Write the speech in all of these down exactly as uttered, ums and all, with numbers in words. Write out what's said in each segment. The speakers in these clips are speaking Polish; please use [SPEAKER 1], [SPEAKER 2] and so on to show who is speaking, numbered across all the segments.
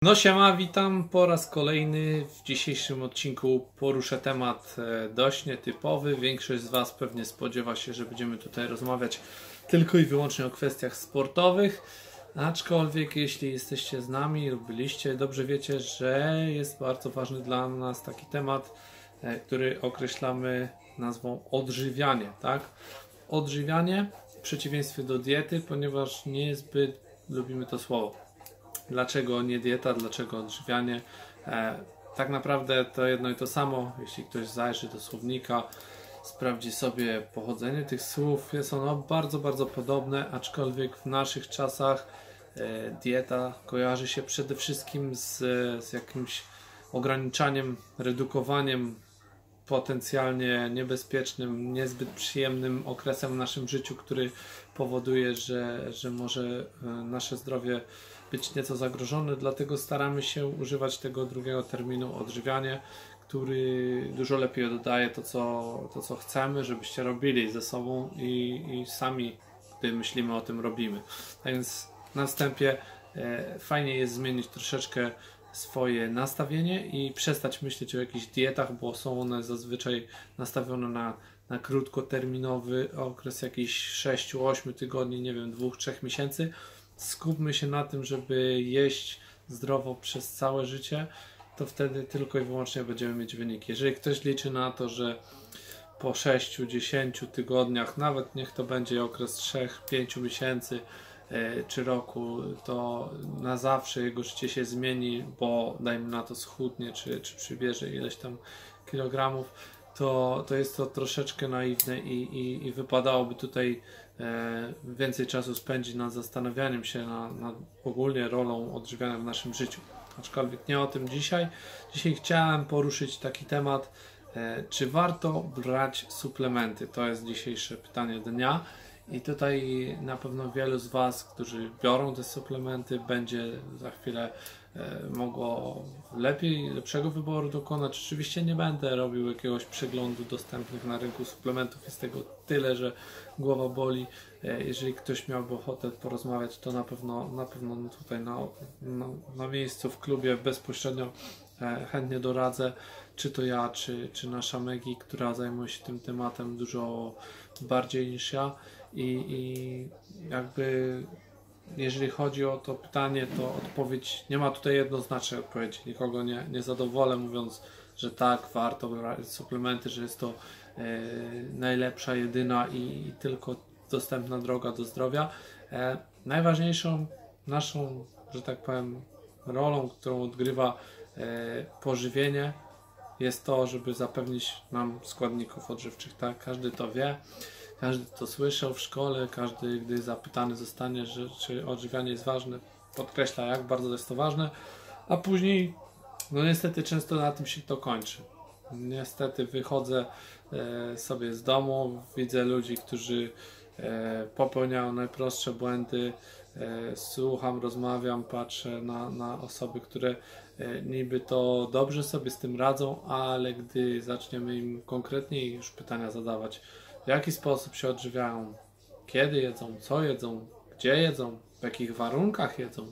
[SPEAKER 1] No siema, witam po raz kolejny. W dzisiejszym odcinku poruszę temat dość nietypowy. Większość z Was pewnie spodziewa się, że będziemy tutaj rozmawiać tylko i wyłącznie o kwestiach sportowych. Aczkolwiek jeśli jesteście z nami lub byliście, dobrze wiecie, że jest bardzo ważny dla nas taki temat, który określamy nazwą odżywianie, tak? Odżywianie w przeciwieństwie do diety, ponieważ niezbyt lubimy to słowo. Dlaczego nie dieta, dlaczego odżywianie? E, tak naprawdę to jedno i to samo. Jeśli ktoś zajrzy do słownika, sprawdzi sobie pochodzenie tych słów, jest ono bardzo, bardzo podobne, aczkolwiek w naszych czasach e, dieta kojarzy się przede wszystkim z, z jakimś ograniczaniem, redukowaniem, potencjalnie niebezpiecznym, niezbyt przyjemnym okresem w naszym życiu, który powoduje, że, że może nasze zdrowie być nieco zagrożone, dlatego staramy się używać tego drugiego terminu odżywianie, który dużo lepiej oddaje to, co, to, co chcemy, żebyście robili ze sobą i, i sami, gdy myślimy o tym, robimy. A więc na wstępie e, fajnie jest zmienić troszeczkę swoje nastawienie i przestać myśleć o jakichś dietach, bo są one zazwyczaj nastawione na, na krótkoterminowy okres jakichś sześciu ośmiu tygodni, nie wiem, dwóch trzech miesięcy. Skupmy się na tym, żeby jeść zdrowo przez całe życie, to wtedy tylko i wyłącznie będziemy mieć wyniki. Jeżeli ktoś liczy na to, że po sześciu dziesięciu tygodniach, nawet niech to będzie okres trzech pięciu miesięcy czy roku, to na zawsze jego życie się zmieni, bo dajmy na to schudnie, czy, czy przybierze ileś tam kilogramów, to, to jest to troszeczkę naiwne i, i, i wypadałoby tutaj e, więcej czasu spędzić nad zastanawianiem się nad, nad ogólnie rolą odżywiania w naszym życiu. Aczkolwiek nie o tym dzisiaj. Dzisiaj chciałem poruszyć taki temat, e, czy warto brać suplementy? To jest dzisiejsze pytanie dnia. I tutaj na pewno wielu z Was, którzy biorą te suplementy, będzie za chwilę e, mogło lepiej, lepszego wyboru dokonać. Oczywiście nie będę robił jakiegoś przeglądu dostępnych na rynku suplementów. Jest tego tyle, że głowa boli. E, jeżeli ktoś miałby ochotę porozmawiać, to na pewno, na pewno tutaj na, na, na miejscu w klubie bezpośrednio e, chętnie doradzę. Czy to ja, czy, czy nasza Megi, która zajmuje się tym tematem dużo bardziej niż ja. I, I jakby jeżeli chodzi o to pytanie, to odpowiedź, nie ma tutaj jednoznacznej odpowiedzi. Nikogo nie, nie zadowolę mówiąc, że tak, warto brać suplementy, że jest to e, najlepsza, jedyna i, i tylko dostępna droga do zdrowia. E, najważniejszą naszą, że tak powiem, rolą, którą odgrywa e, pożywienie, jest to, żeby zapewnić nam składników odżywczych. Tak? Każdy to wie. Każdy to słyszał w szkole, każdy, gdy zapytany zostanie, że, czy odżywianie jest ważne, podkreśla, jak bardzo jest to ważne, a później, no niestety często na tym się to kończy. Niestety wychodzę e, sobie z domu, widzę ludzi, którzy e, popełniają najprostsze błędy, e, słucham, rozmawiam, patrzę na, na osoby, które e, niby to dobrze sobie z tym radzą, ale gdy zaczniemy im konkretniej już pytania zadawać, w jaki sposób się odżywiają, kiedy jedzą, co jedzą, gdzie jedzą, w jakich warunkach jedzą,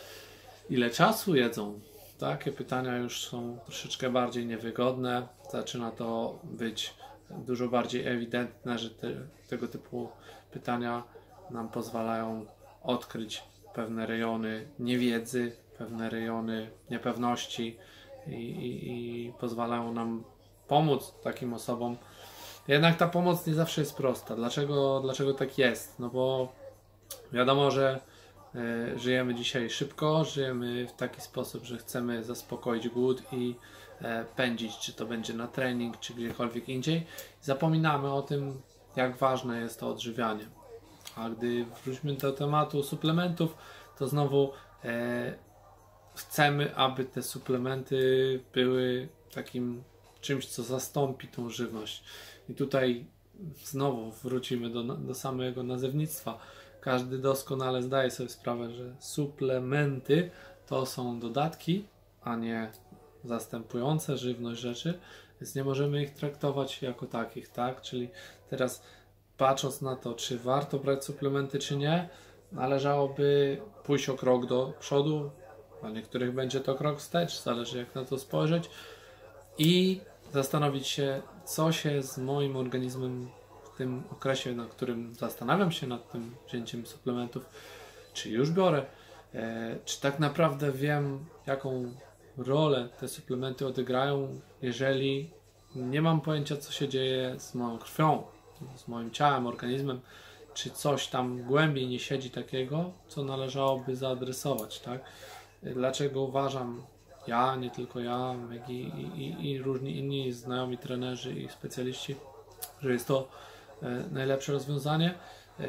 [SPEAKER 1] ile czasu jedzą. Takie pytania już są troszeczkę bardziej niewygodne. Zaczyna to być dużo bardziej ewidentne, że te, tego typu pytania nam pozwalają odkryć pewne rejony niewiedzy, pewne rejony niepewności i, i, i pozwalają nam pomóc takim osobom. Jednak ta pomoc nie zawsze jest prosta. Dlaczego, dlaczego tak jest? No bo wiadomo, że y, żyjemy dzisiaj szybko, żyjemy w taki sposób, że chcemy zaspokoić głód i e, pędzić, czy to będzie na trening, czy gdziekolwiek indziej. Zapominamy o tym, jak ważne jest to odżywianie. A gdy wróćmy do tematu suplementów, to znowu e, chcemy, aby te suplementy były takim czymś, co zastąpi tą żywność. I tutaj znowu wrócimy do, do samego nazewnictwa. Każdy doskonale zdaje sobie sprawę, że suplementy to są dodatki, a nie zastępujące żywność rzeczy, więc nie możemy ich traktować jako takich, tak? Czyli teraz patrząc na to, czy warto brać suplementy, czy nie, należałoby pójść o krok do przodu, dla niektórych będzie to krok wstecz, zależy jak na to spojrzeć i zastanowić się, co się z moim organizmem w tym okresie, na którym zastanawiam się nad tym wzięciem suplementów, czy już biorę, e, czy tak naprawdę wiem, jaką rolę te suplementy odegrają, jeżeli nie mam pojęcia, co się dzieje z moją krwią, z moim ciałem, organizmem, czy coś tam głębiej nie siedzi takiego, co należałoby zaadresować, tak? Dlaczego uważam, ja, nie tylko ja, jak i, i, i różni inni znajomi trenerzy i specjaliści, że jest to e, najlepsze rozwiązanie. E,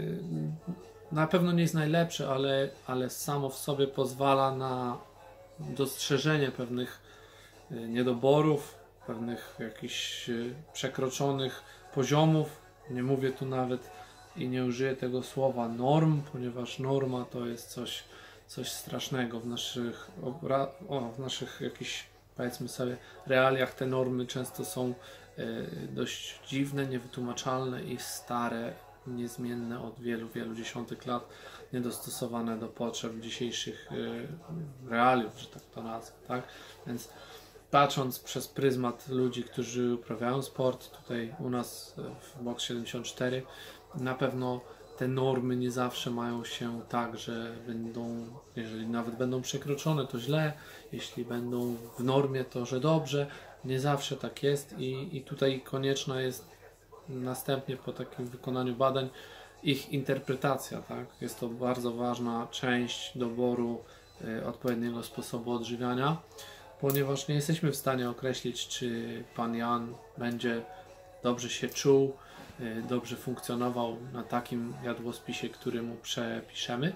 [SPEAKER 1] na pewno nie jest najlepsze, ale, ale samo w sobie pozwala na dostrzeżenie pewnych e, niedoborów, pewnych jakichś e, przekroczonych poziomów. Nie mówię tu nawet i nie użyję tego słowa norm, ponieważ norma to jest coś, coś strasznego w naszych, o, w naszych jakichś, powiedzmy sobie, realiach. Te normy często są y, dość dziwne, niewytłumaczalne i stare, niezmienne od wielu, wielu dziesiątek lat, niedostosowane do potrzeb dzisiejszych y, realiów, że tak to nazwę, tak? Więc patrząc przez pryzmat ludzi, którzy uprawiają sport, tutaj u nas w Box siedemdziesiąt cztery, na pewno te normy nie zawsze mają się tak, że będą, jeżeli nawet będą przekroczone, to źle, jeśli będą w normie, to że dobrze, nie zawsze tak jest i, i tutaj konieczna jest następnie po takim wykonaniu badań ich interpretacja, tak? Jest to bardzo ważna część doboru y, odpowiedniego sposobu odżywiania, ponieważ nie jesteśmy w stanie określić, czy pan Jan będzie dobrze się czuł, dobrze funkcjonował na takim jadłospisie, który mu przepiszemy,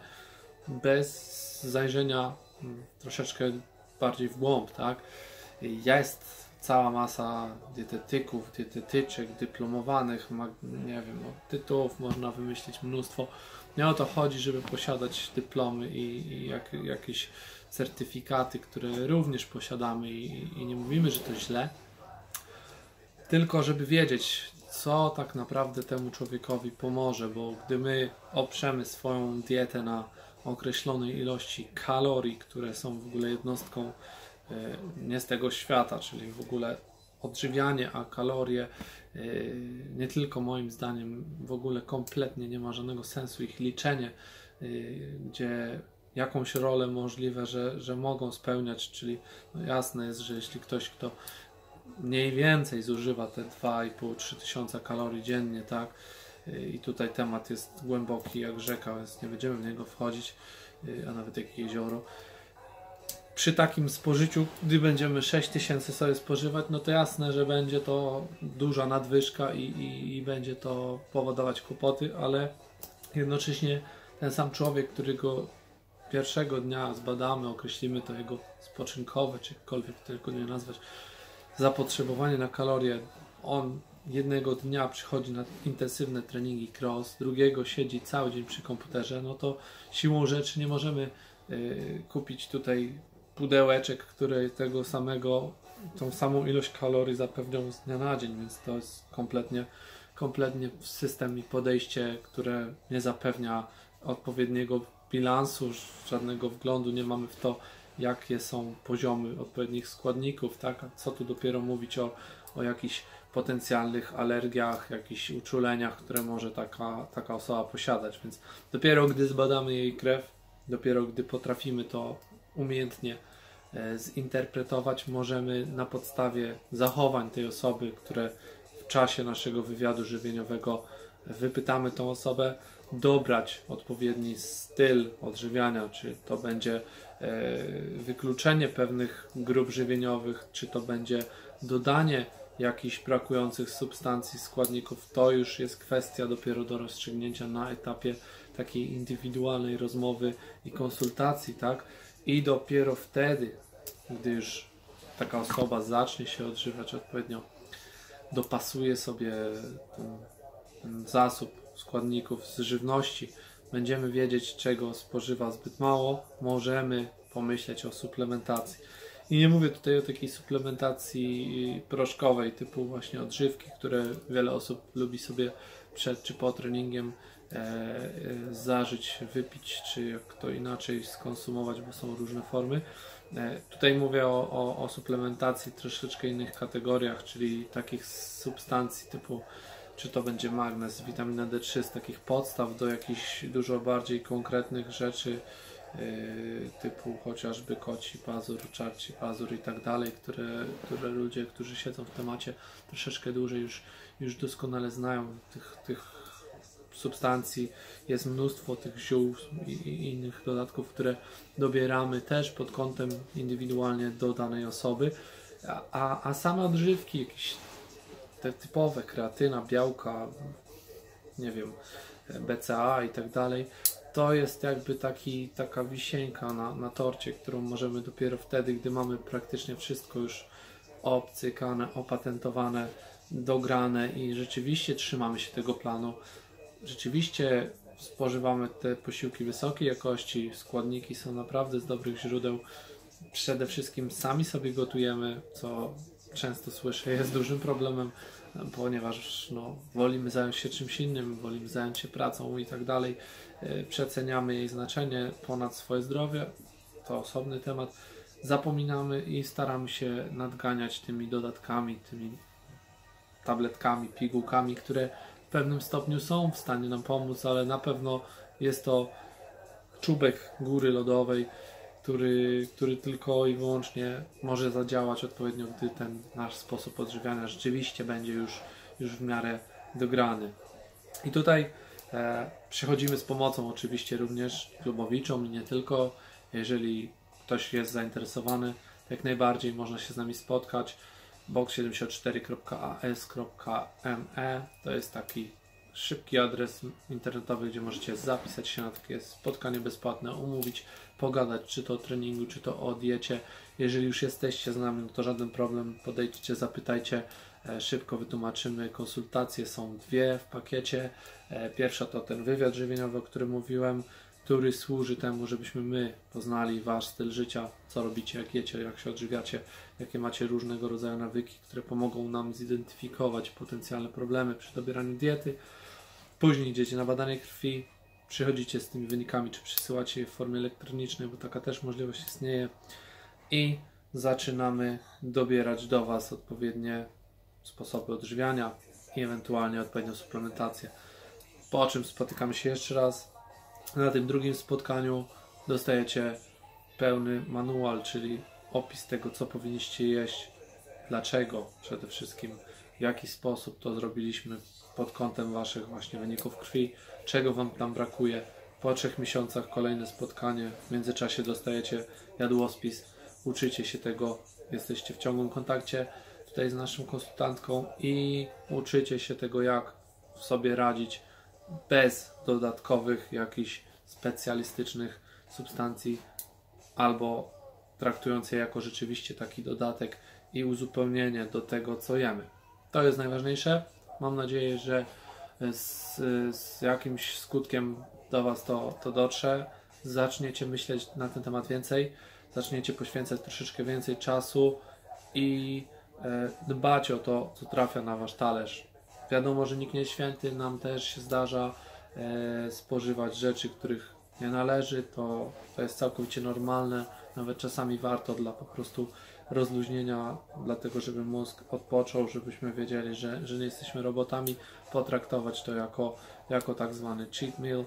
[SPEAKER 1] bez zajrzenia troszeczkę bardziej w głąb, tak? Jest cała masa dietetyków, dietetyczek, dyplomowanych, nie wiem, no, tytułów można wymyślić mnóstwo. Nie o to chodzi, żeby posiadać dyplomy i, i jak, jakieś certyfikaty, które również posiadamy i, i nie mówimy, że to źle, tylko żeby wiedzieć, co tak naprawdę temu człowiekowi pomoże, bo gdy my oprzemy swoją dietę na określonej ilości kalorii, które są w ogóle jednostką nie z tego świata, czyli w ogóle odżywianie, a kalorie nie tylko moim zdaniem w ogóle kompletnie nie ma żadnego sensu ich liczenie, gdzie jakąś rolę możliwe, że, że mogą spełniać, czyli no jasne jest, że jeśli ktoś, kto mniej więcej zużywa te dwa i pół do trzech tysiąca kalorii dziennie, tak? I tutaj temat jest głęboki jak rzeka, więc nie będziemy w niego wchodzić, a nawet jak jezioro. Przy takim spożyciu, gdy będziemy sześć tysięcy sobie spożywać, no to jasne, że będzie to duża nadwyżka i, i, i będzie to powodować kłopoty, ale jednocześnie ten sam człowiek, którego pierwszego dnia zbadamy, określimy to jego spoczynkowe, czy jakkolwiek tylko nie nazwać, zapotrzebowanie na kalorie, on jednego dnia przychodzi na intensywne treningi cross, drugiego siedzi cały dzień przy komputerze, no to siłą rzeczy nie możemy y, kupić tutaj pudełeczek, które tego samego, tą samą ilość kalorii zapewnią z dnia na dzień, więc to jest kompletnie, kompletnie system i podejście, które nie zapewnia odpowiedniego bilansu, żadnego wglądu nie mamy w to, jakie są poziomy odpowiednich składników, tak? A co tu dopiero mówić o, o jakichś potencjalnych alergiach, jakichś uczuleniach, które może taka, taka osoba posiadać, więc dopiero gdy zbadamy jej krew, dopiero gdy potrafimy to umiejętnie e, zinterpretować, możemy na podstawie zachowań tej osoby, które w czasie naszego wywiadu żywieniowego wypytamy tą osobę, dobrać odpowiedni styl odżywiania, czy to będzie wykluczenie pewnych grup żywieniowych, czy to będzie dodanie jakichś brakujących substancji, składników, to już jest kwestia dopiero do rozstrzygnięcia na etapie takiej indywidualnej rozmowy i konsultacji, tak? I dopiero wtedy, gdy już taka osoba zacznie się odżywiać odpowiednio, dopasuje sobie ten, ten zasób składników z żywności, będziemy wiedzieć, czego spożywa zbyt mało, możemy pomyśleć o suplementacji. I nie mówię tutaj o takiej suplementacji proszkowej typu właśnie odżywki, które wiele osób lubi sobie przed czy po treningiem e, e, zażyć, wypić, czy jak to inaczej skonsumować, bo są różne formy. E, tutaj mówię o, o, o suplementacji troszeczkę innych kategoriach, czyli takich substancji typu, czy to będzie magnez, witamina D trzy, z takich podstaw do jakichś dużo bardziej konkretnych rzeczy, Yy, typu chociażby koci pazur, czarci pazur i tak dalej, które, które ludzie, którzy siedzą w temacie troszeczkę dłużej już, już doskonale znają tych, tych substancji. Jest mnóstwo tych ziół i, i innych dodatków, które dobieramy też pod kątem indywidualnie do danej osoby, a, a, a same odżywki, jakieś te typowe, kreatyna, białka, nie wiem, B C A A i tak dalej, to jest jakby taki, taka wisienka na, na torcie, którą możemy dopiero wtedy, gdy mamy praktycznie wszystko już obcykane, opatentowane, dograne i rzeczywiście trzymamy się tego planu. Rzeczywiście spożywamy te posiłki wysokiej jakości, składniki są naprawdę z dobrych źródeł. Przede wszystkim sami sobie gotujemy, co często słyszę jest dużym problemem, ponieważ no, wolimy zająć się czymś innym, wolimy zająć się pracą i tak dalej. Przeceniamy jej znaczenie ponad swoje zdrowie, to osobny temat. Zapominamy i staramy się nadganiać tymi dodatkami, tymi tabletkami, pigułkami, które w pewnym stopniu są w stanie nam pomóc, ale na pewno jest to czubek góry lodowej, który, który tylko i wyłącznie może zadziałać odpowiednio, gdy ten nasz sposób odżywiania rzeczywiście będzie już, już w miarę dograny. I tutaj e, przychodzimy z pomocą oczywiście również klubowiczom i nie tylko. Jeżeli ktoś jest zainteresowany, jak najbardziej można się z nami spotkać. box siedemdziesiąt cztery kropka a s kropka m e to jest taki szybki adres internetowy, gdzie możecie zapisać się na takie spotkanie bezpłatne, umówić, pogadać, czy to o treningu, czy to o diecie. Jeżeli już jesteście z nami, no to żaden problem, podejdźcie, zapytajcie, szybko wytłumaczymy. Konsultacje są dwie w pakiecie. Pierwsza to ten wywiad żywieniowy, o którym mówiłem, który służy temu, żebyśmy my poznali Wasz styl życia, co robicie, jak jecie, jak się odżywiacie, jakie macie różnego rodzaju nawyki, które pomogą nam zidentyfikować potencjalne problemy przy dobieraniu diety. Później idziecie na badanie krwi, przychodzicie z tymi wynikami, czy przysyłacie je w formie elektronicznej, bo taka też możliwość istnieje, i zaczynamy dobierać do Was odpowiednie sposoby odżywiania i ewentualnie odpowiednią suplementację. Po czym spotykamy się jeszcze raz. Na tym drugim spotkaniu dostajecie pełny manual, czyli opis tego, co powinniście jeść, dlaczego przede wszystkim, w jaki sposób to zrobiliśmy pod kątem Waszych właśnie wyników krwi, czego Wam tam brakuje. Po trzech miesiącach kolejne spotkanie, w międzyczasie dostajecie jadłospis, uczycie się tego, jesteście w ciągłym kontakcie tutaj z naszą konsultantką i uczycie się tego, jak sobie radzić bez dodatkowych jakichś specjalistycznych substancji, albo traktując je jako rzeczywiście taki dodatek i uzupełnienie do tego, co jemy. To jest najważniejsze. Mam nadzieję, że z, z jakimś skutkiem do Was to, to dotrze. Zaczniecie myśleć na ten temat więcej, zaczniecie poświęcać troszeczkę więcej czasu i e, dbać o to, co trafia na Wasz talerz. Wiadomo, że nikt nie jest święty, nam też się zdarza e, spożywać rzeczy, których nie należy, to, to jest całkowicie normalne, nawet czasami warto dla po prostu rozluźnienia, dlatego żeby mózg odpoczął, żebyśmy wiedzieli, że, że nie jesteśmy robotami, potraktować to jako, jako tak zwany cheat meal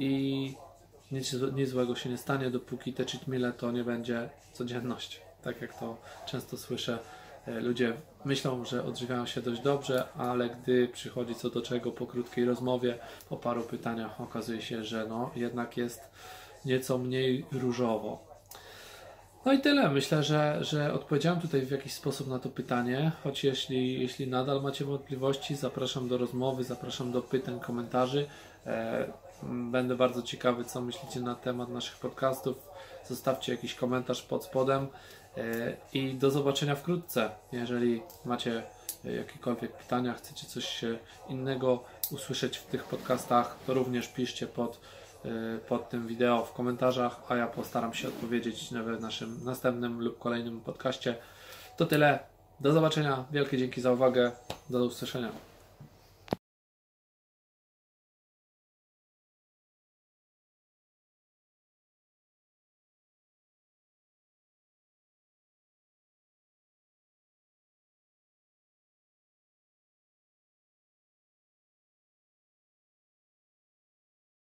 [SPEAKER 1] i nic, nic złego się nie stanie, dopóki te cheat meale to nie będzie codzienność, tak jak to często słyszę. Ludzie myślą, że odżywiają się dość dobrze, ale gdy przychodzi co do czego po krótkiej rozmowie, po paru pytaniach okazuje się, że no jednak jest nieco mniej różowo. No i tyle. Myślę, że, że odpowiedziałem tutaj w jakiś sposób na to pytanie, choć jeśli, jeśli nadal macie wątpliwości, zapraszam do rozmowy, zapraszam do pytań, komentarzy. Będę bardzo ciekawy, co myślicie na temat naszych podcastów. Zostawcie jakiś komentarz pod spodem. I do zobaczenia wkrótce. Jeżeli macie jakiekolwiek pytania, chcecie coś innego usłyszeć w tych podcastach, to również piszcie pod pod tym wideo w komentarzach, a ja postaram się odpowiedzieć w naszym następnym lub kolejnym podcaście. To tyle. Do zobaczenia. Wielkie dzięki za uwagę. Do usłyszenia.